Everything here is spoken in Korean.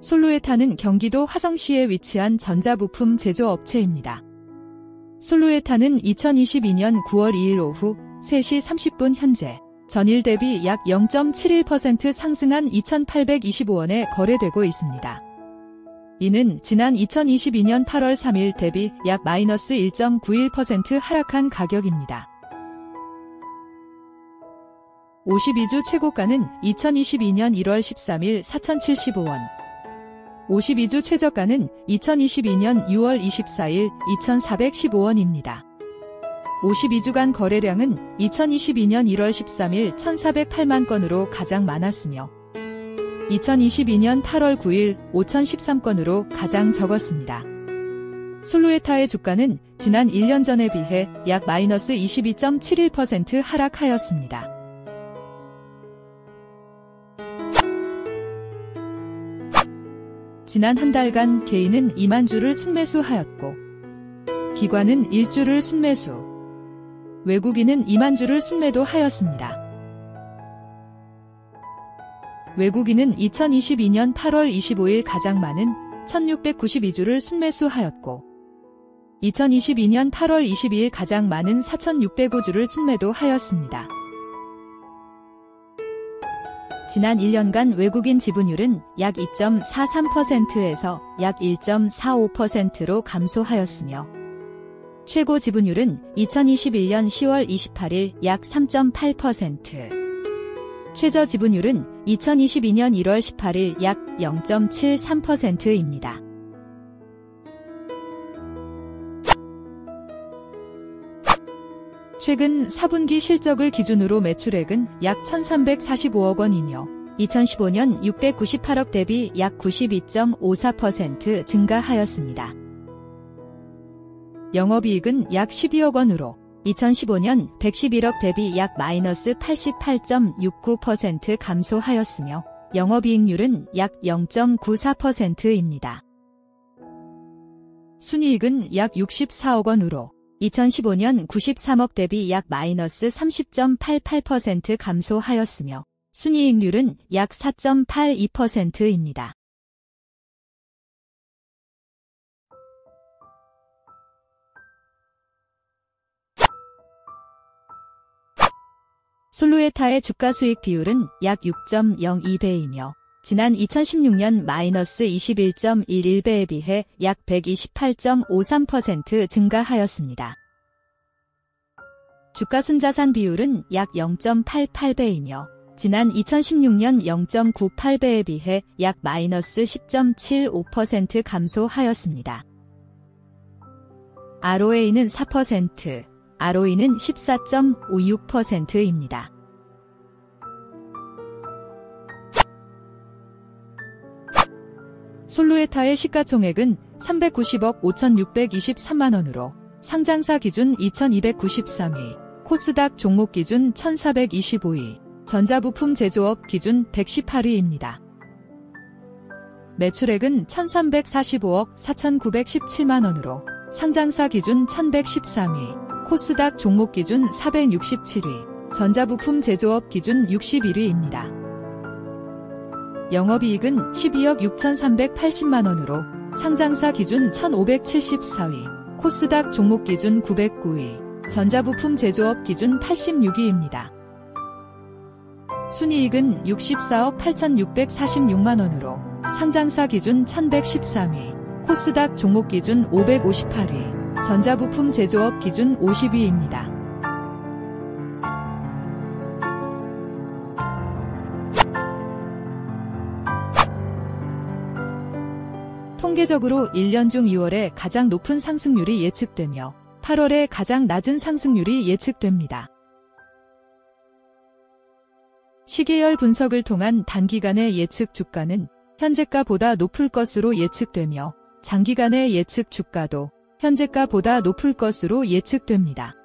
솔루에타는 경기도 화성시에 위치한 전자부품 제조업체입니다. 솔루에타는 2022년 9월 2일 오후 3시 30분 현재 전일 대비 약 0.71% 상승한 2,825원에 거래되고 있습니다. 이는 지난 2022년 8월 3일 대비 약 마이너스 1.91% 하락한 가격입니다. 52주 최고가는 2022년 1월 13일 4,075원, 52주 최저가는 2022년 6월 24일 2,415원입니다. 52주간 거래량은 2022년 1월 13일 1,408만 건으로 가장 많았으며 2022년 8월 9일 5,013건으로 가장 적었습니다. 솔루에타의 주가는 지난 1년 전에 비해 약 마이너스 22.71% 하락하였습니다. 지난 한 달간 개인은 2만 주를 순매수하였고 기관은 1주를 순매수, 외국인은 2만 주를 순매도하였습니다. 외국인은 2022년 8월 25일 가장 많은 1,692주를 순매수하였고 2022년 8월 22일 가장 많은 4,605주를 순매도하였습니다. 지난 1년간 외국인 지분율은 약 2.43%에서 약 1.45%로 감소하였으며 최고 지분율은 2021년 10월 28일 약 3.8%, 최저 지분율은 2022년 1월 18일 약 0.73%입니다. 최근 4분기 실적을 기준으로 매출액은 약 1,345억 원이며 2015년 698억 대비 약 92.54% 증가하였습니다. 영업이익은 약 12억 원으로 2015년 111억 대비 약 마이너스 88.69% 감소하였으며 영업이익률은 약 0.94%입니다. 순이익은 약 64억 원으로 2015년 93억 대비 약 마이너스 30.88% 감소하였으며 순이익률은 약 4.82%입니다. 솔루에타의 주가 수익 비율은 약 6.02배이며 지난 2016년 마이너스 21.11배에 비해 약 128.53% 증가하였습니다. 주가 순자산 비율은 약 0.88배이며 지난 2016년 0.98배에 비해 약 마이너스 10.75% 감소하였습니다. ROA는 4%, ROE는 14.56%입니다. 솔루에타의 시가총액은 390억 5,623만원으로 상장사 기준 2,293위, 코스닥 종목 기준 1,425위, 전자부품 제조업 기준 118위입니다. 매출액은 1,345억 4,917만원으로 상장사 기준 1,113위, 코스닥 종목 기준 467위, 전자부품 제조업 기준 61위입니다. 영업이익은 12억 6,380만원으로 상장사 기준 1,574위, 코스닥 종목 기준 909위, 전자부품 제조업 기준 86위입니다. 순이익은 64억 8,646만원으로 상장사 기준 1,113위, 코스닥 종목 기준 558위, 전자부품 제조업 기준 50위입니다. 통계적으로 1년 중 2월에 가장 높은 상승률이 예측되며 8월에 가장 낮은 상승률이 예측됩니다. 시계열 분석을 통한 단기간의 예측 주가는 현재가보다 높을 것으로 예측되며 장기간의 예측 주가도 현재가보다 높을 것으로 예측됩니다.